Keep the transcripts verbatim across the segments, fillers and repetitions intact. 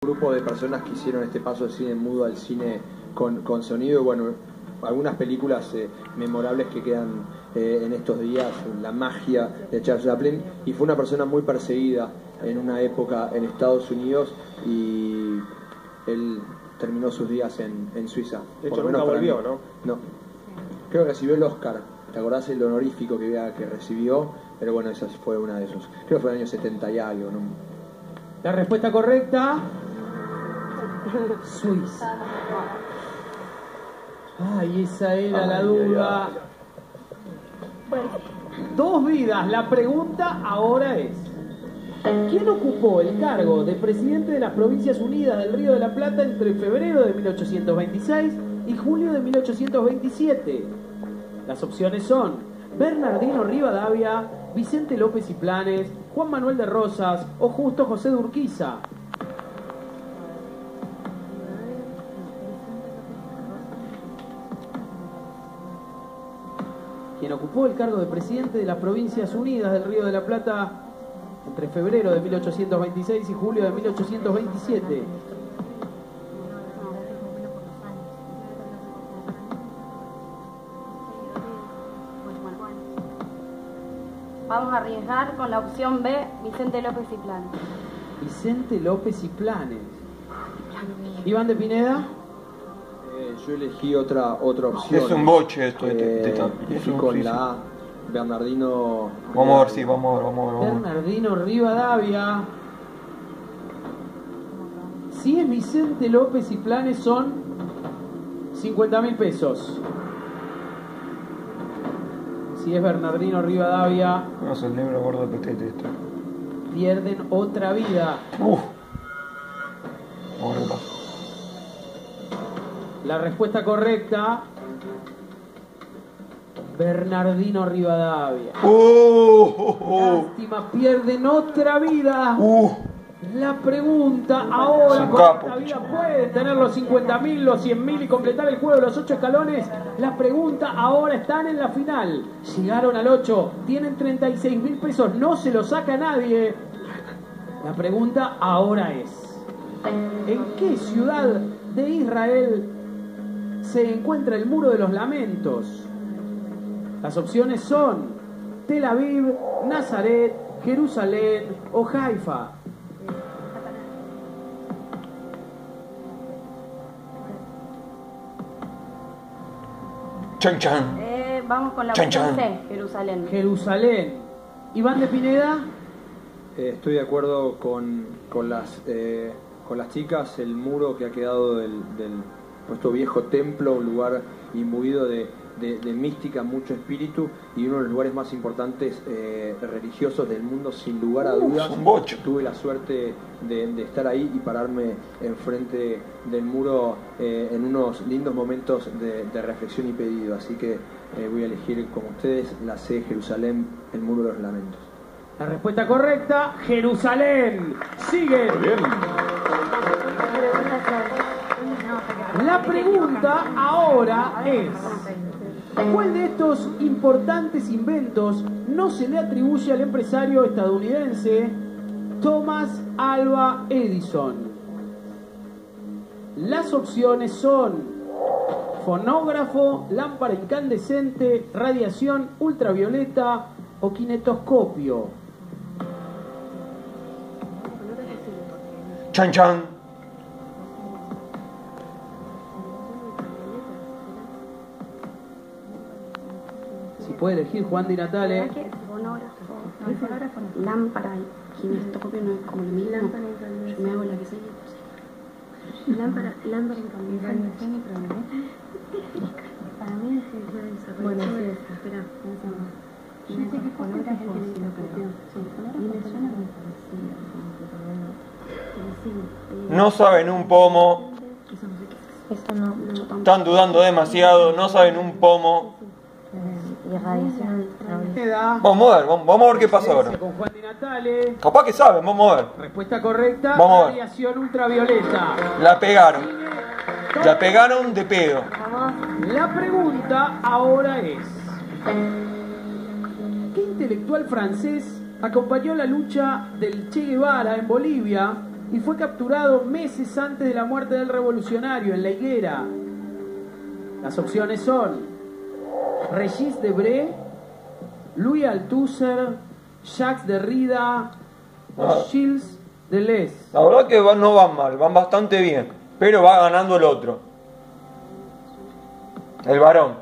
grupo de personas que hicieron este paso del cine mudo al cine con, con sonido, y bueno, algunas películas eh, memorables que quedan eh, en estos días, la magia de Charles Chaplin, y fue una persona muy perseguida en una época en Estados Unidos, y él terminó sus días en, en Suiza. De hecho nunca volvió, ¿no? No, creo que recibió el Oscar, ¿te acordás el honorífico que, que recibió? Pero bueno, esa fue una de esos, creo que fue en el año setenta y algo, ¿no? La respuesta correcta, Suiza. Ay, esa era la duda. Dos vidas. La pregunta ahora es: ¿quién ocupó el cargo de presidente de las Provincias Unidas del Río de la Plata entre febrero de mil ochocientos veintiséis y julio de mil ochocientos veintisiete? Las opciones son Bernardino Rivadavia, Vicente López y Planes, Juan Manuel de Rosas o Justo José de Urquiza. Quien ocupó el cargo de presidente de las Provincias Unidas del Río de la Plata entre febrero de mil ochocientos veintiséis y julio de mil ochocientos veintisiete. Vamos a arriesgar con la opción B, Vicente López y Planes. Vicente López y Planes. Iván de Pineda. Eh, yo elegí otra otra opción. Es un boche esto. Eh, Este, este, y es fui un- con sí, la sí. A, Bernardino. Vamos a ver, sí, vamos a ver, vamos a ver. Vamos a ver. Bernardino Rivadavia. Si es Vicente López y Planes son cincuenta mil pesos. Si es Bernardino Rivadavia, No sé, el libro gordo de petete esto. pierden otra vida. Uf. Vamos a ver qué pasa. La respuesta correcta, Bernardino Rivadavia. Uh, uh, uh. Lástima, pierden otra vida. Uh. La pregunta ahora, Un con capo, esta vida chico. pueden tener los cincuenta mil, los cien mil y completar el juego de los ocho escalones. La pregunta ahora, están en la final. Llegaron al ocho, tienen treinta y seis mil pesos, no se lo saca nadie. La pregunta ahora es: ¿en qué ciudad de Israel se encuentra el Muro de los Lamentos? Las opciones son Tel Aviv, Nazaret, Jerusalén o Haifa. Chan chan. Eh, vamos con la Chan, opción chan. C, Jerusalén. Jerusalén. Iván de Pineda. Eh, estoy de acuerdo con, con las eh, con las chicas. El muro que ha quedado del, del nuestro viejo templo, un lugar imbuido de, de, de mística, mucho espíritu, y uno de los lugares más importantes eh, religiosos del mundo, sin lugar a Uf, dudas. un bocho. Tuve la suerte de, de estar ahí y pararme enfrente del muro eh, en unos lindos momentos de, de reflexión y pedido, así que eh, voy a elegir como ustedes la C, Jerusalén, el muro de los lamentos. La respuesta correcta, Jerusalén. Sigue. Bien. La pregunta ahora es: ¿cuál de estos importantes inventos no se le atribuye al empresario estadounidense Thomas Alva Edison? Las opciones son fonógrafo, lámpara incandescente, radiación ultravioleta o kinetoscopio. Chan chan. Si puede elegir Juan Di Natale. Fonógrafo, lámpara, kinestoscopio no es como lo mismo. Yo me hago la que sé. Lámpara, lámpara incandescente. Para mí es el desarrollo. Bueno, sí, espera, yo sé que fonógrafo es lo que sí, y me suena muy parecido. No saben un pomo. Eso no, no tampoco. Están dudando demasiado. No saben un pomo. Y radiación ultravioleta. Vamos a ver, vamos, vamos a ver qué pasa ahora. Con Juan Di Natale. Capaz que saben, vamos a ver. Respuesta correcta, Vamos a ver. radiación ultravioleta. La pegaron. La pegaron de pedo. La pregunta ahora es: ¿qué intelectual francés acompañó la lucha del Che Guevara en Bolivia y fue capturado meses antes de la muerte del revolucionario en la higuera. Las opciones son Regis Debray, Louis Althusser, Jacques Derrida o Ah. Gilles Deleuze. La verdad que van- no van mal, van bastante bien. Pero va ganando el otro. El varón.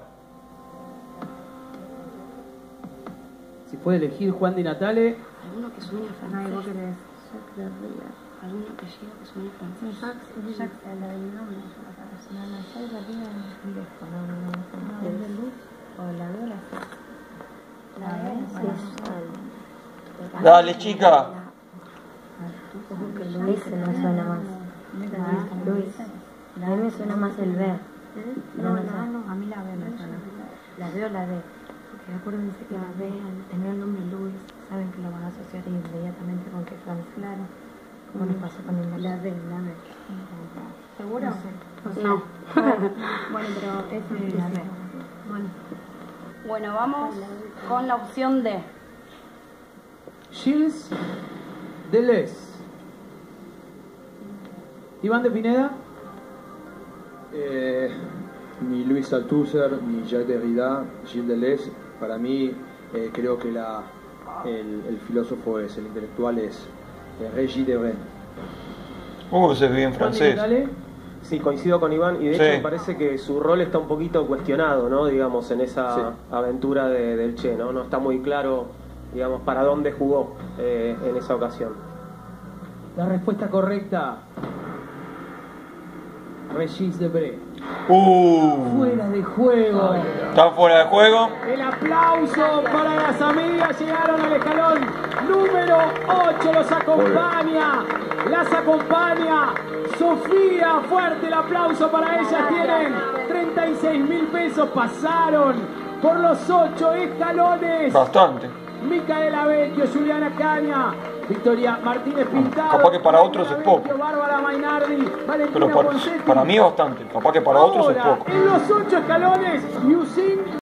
Si puede elegir Juan Di Natale, Alguno que suene a francés. Ay, vos querés. Jacques Derrida. Alguno que llega que suene a francés. Jacques, Jacques, el del nombre. No, no, Jacques Derrida es lejos, no, no, no, no. ¿Es de luz? ¿O la veo la sé? La veo, sí, es Dale, chica. Luis me suena más. Luis. A mí me suena más el ver. No, la no, a mí la B me suena. La veo, la ve. Porque acuérdense que la ve, al tener el nombre Luis, saben que lo van a asociar inmediatamente con que es francés. Claro. Como nos pasó con el la ve, la ve. ¿Seguro? No sé. No. Bueno, pero eso es la B. Bueno. Bueno, vamos con la opción D. Gilles Deleuze. Iván de Pineda. Eh, ni Louis Althusser, ni Jacques Derrida, Gilles Deleuze. Para mí, eh, creo que la, el, el filósofo es, el intelectual es eh, Regis Debray. Uh, ese es bien Juan Di francés. Natale. Sí, coincido con Iván y de Sí. hecho me parece que su rol está un poquito cuestionado, ¿no? Digamos, en esa Sí. aventura de- del Che, ¿no? No está muy claro, digamos, para dónde jugó eh, en esa ocasión. La respuesta correcta. Regis Debray. Uh, Fuera de juego. está fuera de juego. El aplauso para las amigas. Llegaron al escalón número ocho. Los acompaña. Las acompaña Sofía. Fuerte el aplauso para ellas. Tienen treinta y seis mil pesos. Pasaron por los ocho escalones. Bastante. Micaela Vecchio, Juliana Caña, Victoria Martínez Pintado. Capaz que para otros es poco. Vecchio, Bárbara Mainardi, Valentina Pero para, Bonsetti. para mí es bastante. Capaz que para otros es Ahora, poco. en los ocho escalones, Yusin